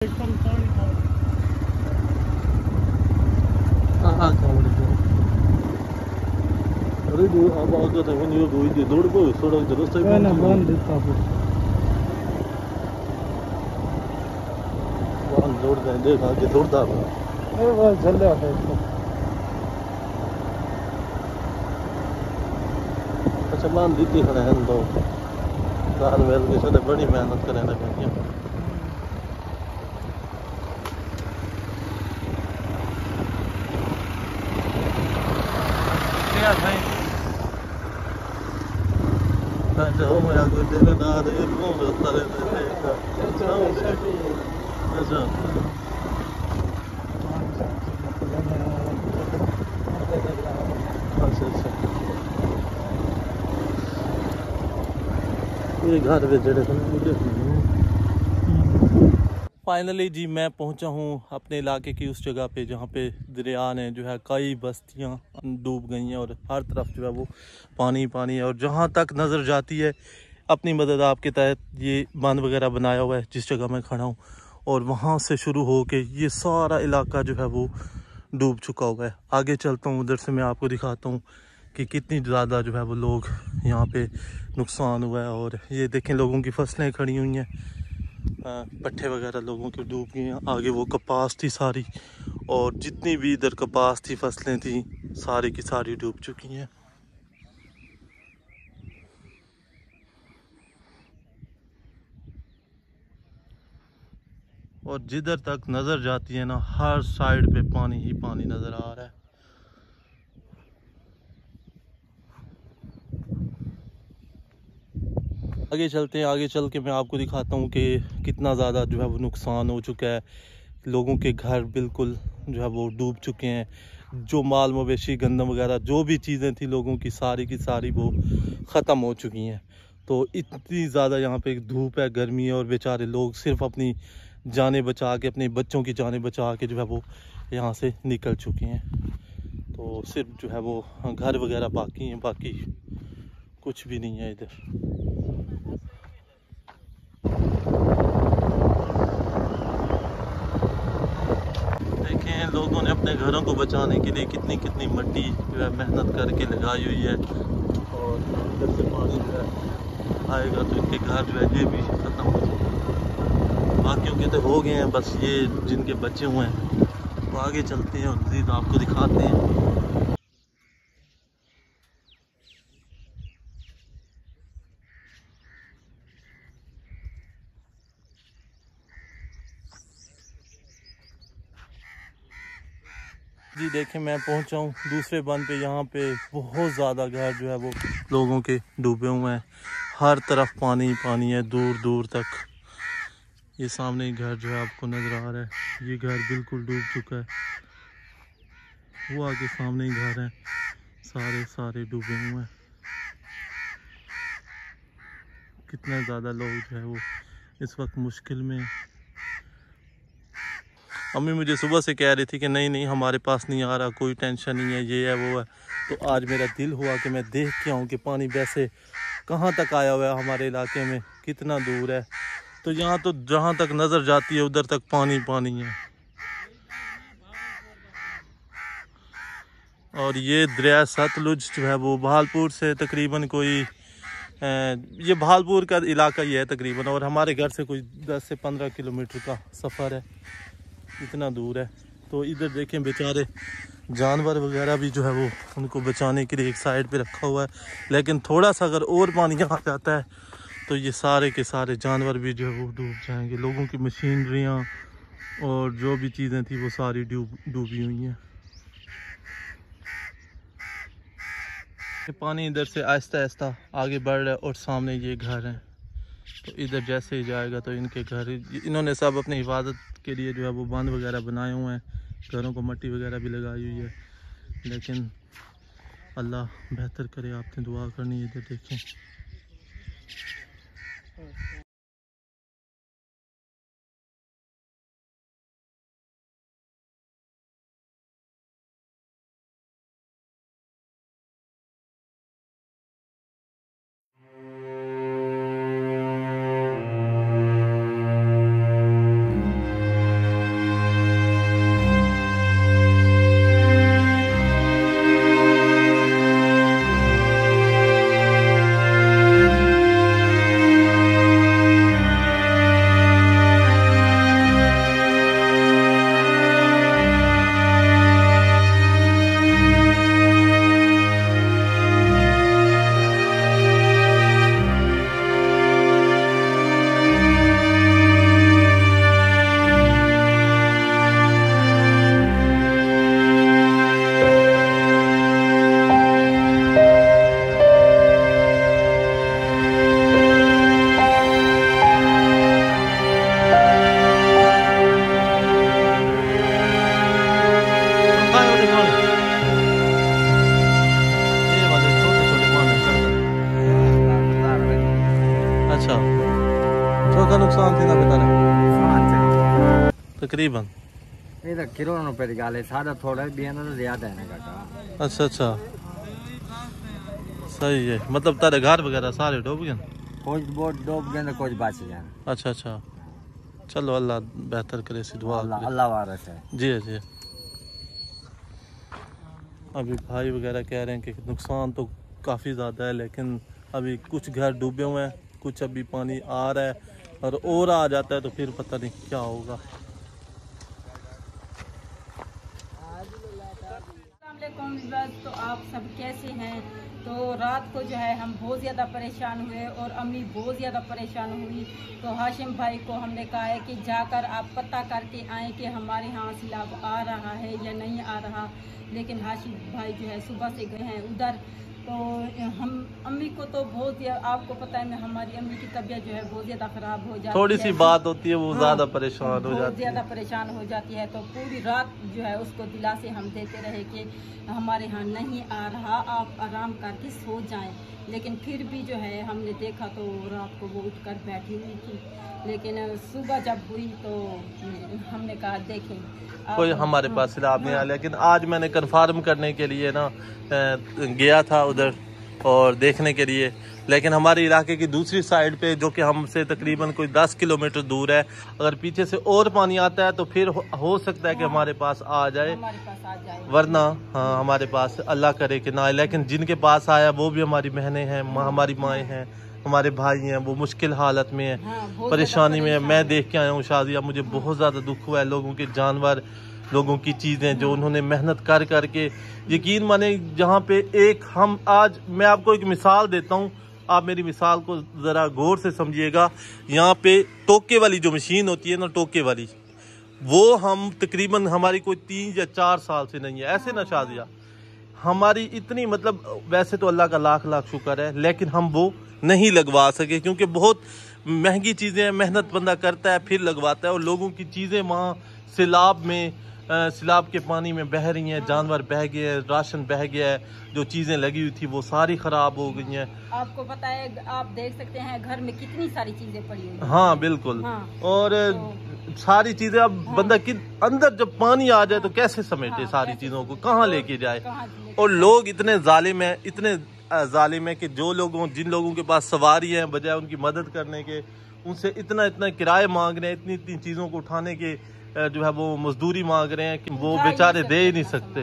हाँ 그래도 아까 당연히 이거 이제 놀고 서로 들었어요. ना बंद था फिर वहाँ दौड़ गए देखा कि दौड़ता है नहीं बस चल रहा था इसको अच्छा मान दीदी खड़े हैं तो कान वेल के साथ बड़ी मेहनत करें लगे हैं क्या भाई तो मैं आगे तेरे ना दे कौन रहता रहता है अच्छा अच्छा ये घर पे जड़े फाइनली जी मैं पहुंचा हूं अपने इलाके की उस जगह पे जहां पे दरिया ने जो है कई बस्तियां डूब गई हैं और हर तरफ जो है वो पानी पानी है और जहां तक नज़र जाती है अपनी मदद आपके तहत ये बांध वगैरह बनाया हुआ है जिस जगह मैं खड़ा हूं और वहां से शुरू हो के ये सारा इलाका जो है वो डूब चुका हुआ है। आगे चलता हूँ उधर से मैं आपको दिखाता हूँ कि कितनी ज़्यादा जो है वो लोग यहाँ पे नुकसान हुआ है और ये देखें लोगों की फसलें खड़ी हुई हैं पट्टे वगैरह लोगों की डूब गई हैं। आगे वो कपास थी सारी और जितनी भी इधर कपास थी फसलें थी सारी की सारी डूब चुकी हैं। और जिधर तक नज़र जाती है ना हर साइड पे पानी ही पानी नज़र आ रहा है। आगे चलते हैं आगे चल के मैं आपको दिखाता हूँ कि कितना ज़्यादा जो है वो नुकसान हो चुका है। लोगों के घर बिल्कुल जो है वो डूब चुके हैं। जो माल मवेशी गंदम वगैरह जो भी चीज़ें थी लोगों की सारी वो ख़त्म हो चुकी हैं। तो इतनी ज़्यादा यहाँ पे धूप है गर्मी है और बेचारे लोग सिर्फ अपनी जानें बचा के अपने बच्चों की जानें बचा के जो है वो यहाँ से निकल चुके हैं। तो सिर्फ जो है वो घर वगैरह बाकी हैं बाकी कुछ भी नहीं है इधर। देखें लोगों ने अपने घरों को बचाने के लिए कितनी कितनी मिट्टी जो है मेहनत करके लगाई हुई है और इधर से पानी जो है आएगा तो इनके घर जो है ये भी ख़त्म हो जाएगा। बाकियों के तो हो गए हैं बस ये जिनके बचे हुए हैं। तो आगे चलते हैं और मज़ीद आपको दिखाते हैं। जी देखें मैं पहुंचा हूँ दूसरे बंद पे। यहाँ पे बहुत ज़्यादा घर जो है वो लोगों के डूबे हुए हैं। हर तरफ पानी पानी है दूर दूर तक। ये सामने घर जो है आपको नज़र आ रहा है ये घर बिल्कुल डूब चुका है। वो आगे सामने ही घर है सारे डूबे हुए हैं। कितना ज़्यादा लोग जो है वो इस वक्त मुश्किल में। अम्मी मुझे सुबह से कह रही थी कि नहीं नहीं हमारे पास नहीं आ रहा कोई टेंशन नहीं है ये है वो है। तो आज मेरा दिल हुआ कि मैं देख के आऊँ कि पानी वैसे कहाँ तक आया हुआ है हमारे इलाके में कितना दूर है। तो यहाँ तो जहाँ तक नज़र जाती है उधर तक पानी पानी है। और ये दरिया सतलुज जो है वो भालपुर से तकरीबन कोई ये भालपुर का इलाका ही है तकरीबन और हमारे घर से कोई 10 से 15 किलोमीटर का सफ़र है इतना दूर है। तो इधर देखें बेचारे जानवर वगैरह भी जो है वो उनको बचाने के लिए एक साइड पे रखा हुआ है। लेकिन थोड़ा सा अगर और पानी आ जाता है तो ये सारे के सारे जानवर भी जो है वो डूब जाएंगे। लोगों की मशीनरियाँ और जो भी चीज़ें थी वो सारी डूबी हुई हैं। पानी इधर से आहिस्ता आहिस्ता आगे बढ़ रहा है और सामने ये घर है। तो इधर जैसे ही जाएगा तो इनके घर इन्होंने सब अपनी हिफाजत के लिए जो है वो बांध वगैरह बनाए हुए हैं। घरों को मट्टी वगैरह भी लगाई हुई है लेकिन अल्लाह बेहतर करे। आपने दुआ करनी है। इधर देखें तकरीबन ये तो किलों पे गाले सादा थोड़ा भी है ना तो ज्यादा है ना काका। अच्छा अच्छा, सही है। मतलब तेरे घर वगैरह सारे डूब गए? कुछ बोट डूब गए तो कुछ बच गए। अच्छा अच्छा, चलो अल्लाह बेहतर करे, सी दुआ करे। अल्लाह वारस है। जी जी। अभी भाई वगैरह कह रहे हैं कि नुकसान तो काफ़ी ज़्यादा है, लेकिन अभी कुछ घर डूबे हुए हैं, कुछ अभी पानी आ रहा है और आ जाता है तो फिर पता नहीं क्या होगा। तो आप सब कैसे हैं? तो रात को जो है हम बहुत ज़्यादा परेशान हुए और अम्मी बहुत ज़्यादा परेशान हुई। तो हाशिम भाई को हमने कहा है कि जाकर आप पता करके आएँ कि हमारे यहाँ सैलाब आ रहा है या नहीं आ रहा। लेकिन हाशिम भाई जो है सुबह से गए हैं उधर। तो हम अम्मी को तो बहुत, आपको पता है हमारी अम्मी की तबीयत जो है बहुत ज़्यादा ख़राब हो जाती है। थोड़ी सी बात होती है वो ज़्यादा परेशान हो बहुत जाती है, ज़्यादा परेशान हो जाती है। तो पूरी रात जो है उसको दिलासे हम देते रहे कि हमारे यहाँ नहीं आ रहा, आप आराम करके सो जाएं। लेकिन फिर भी जो है हमने देखा तो रात को वो उठकर बैठी हुई थी। लेकिन सुबह जब हुई तो हमने कहा देखें कोई हमारे पास सैलाब नहीं आया। लेकिन आज मैंने कंफर्म करने के लिए ना गया था उधर और देखने के लिए, लेकिन हमारे इलाके की दूसरी साइड पे जो कि हमसे तकरीबन कोई 10 किलोमीटर दूर है, अगर पीछे से और पानी आता है तो फिर हो सकता है कि हमारे पास आ जाए, वरना हाँ हमारे पास अल्लाह करे कि ना आए। लेकिन जिनके पास आया वो भी हमारी बहनें हैं, हमारी माएँ हैं, हमारे भाई हैं, वो मुश्किल हालत में है, परेशानी में है। मैं देख के आया हूँ शादिया, मुझे बहुत ज़्यादा दुख हुआ है। लोगों के जानवर, लोगों की चीज़ें जो उन्होंने मेहनत कर करके, यकीन माने जहाँ पे एक हम आज, मैं आपको एक मिसाल देता हूँ, आप मेरी मिसाल को ज़रा गौर से समझिएगा। यहाँ पे टोके वाली जो मशीन होती है ना, टोके वाली, वो हम तकरीबन हमारी कोई 3 या 4 साल से नहीं है, ऐसे ना शादिया हमारी इतनी, मतलब वैसे तो अल्लाह का लाख लाख शुक्र है, लेकिन हम वो नहीं लगवा सके क्योंकि बहुत महंगी चीज़ें हैं, मेहनत बंदा करता है फिर लगवाता है। और लोगों की चीज़ें वहाँ सैलाब में, सैलाब के पानी में बह रही हैं, जानवर बह गए हैं, राशन बह गया है, जो चीज़ें लगी हुई थी वो सारी ख़राब हो गई हैं। आपको पता है, आप देख सकते हैं घर में कितनी सारी चीज़ें पड़ी हुई हैं। हाँ बिल्कुल। हाँ। और सारी चीज़ें अब बंदा कि अंदर जब पानी आ जाए तो कैसे समेटे सारी चीज़ों को, कहाँ लेके जाए। और लोग इतने जालिम हैं, इतने जालिम है कि जिन लोगों के पास सवारी है, बजाय उनकी मदद करने के उनसे इतना इतना किराए मांग रहे हैं, इतनी इतनी चीज़ों को उठाने के जो है वो मजदूरी मांग रहे हैं कि वो बेचारे दे ही नहीं सकते।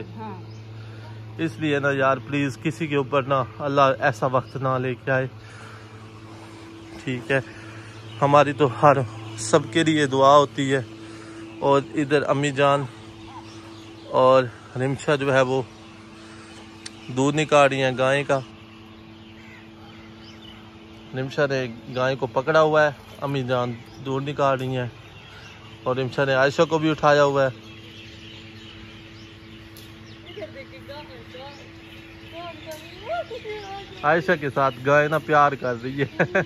इसलिए ना यार प्लीज़ किसी के ऊपर ना अल्लाह ऐसा वक्त ना लेके आए, ठीक है। हमारी तो हर सबके लिए दुआ होती है। और इधर अम्मी जान और रिमशा जो है वो दूध निकाल रही हैं गाय का। रिमशा ने गाय को पकड़ा हुआ है, अम्मी जान दूध निकाल रही हैं, और रिमशा ने आयशा को भी उठाया हुआ है। आयशा के साथ गाय ना प्यार कर रही है।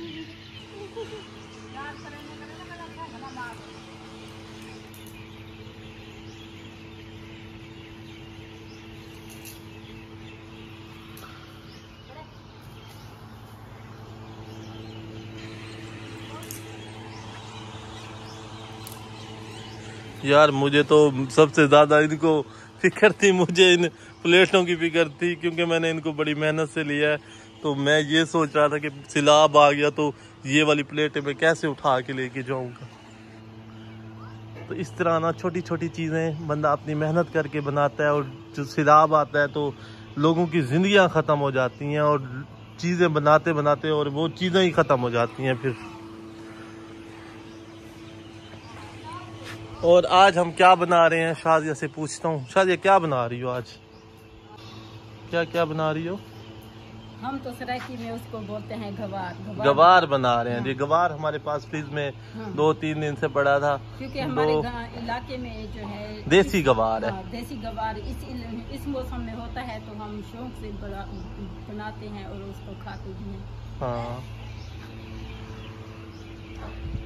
यार मुझे तो सबसे ज़्यादा इनको फिक्र थी, मुझे इन प्लेटों की फिक्र थी क्योंकि मैंने इनको बड़ी मेहनत से लिया है। तो मैं ये सोच रहा था कि सैलाब आ गया तो ये वाली प्लेटें मैं कैसे उठा के लेके जाऊंगा। तो इस तरह ना छोटी छोटी चीज़ें बंदा अपनी मेहनत करके बनाता है, और जो सैलाब आता है तो लोगों की ज़िंदगियां ख़त्म हो जाती हैं, और चीज़ें बनाते बनाते और वो चीज़ें ही ख़त्म हो जाती हैं फिर। और आज हम क्या बना रहे हैं, शादिया से पूछता हूँ। शादिया क्या बना रही हो आज, क्या क्या बना रही हो? हम तो सरायकी में उसको बोलते हैं गवार। गवार बना रहे हैं जी। गवार हमारे पास फ्रिज में 2-3 दिन से पड़ा था, क्योंकि हमारे इलाके में जो है देसी गवार है। देसी गवार इस मौसम में होता है तो हम शौक से बनाते हैं और उसको खाते भी हैं। हाँ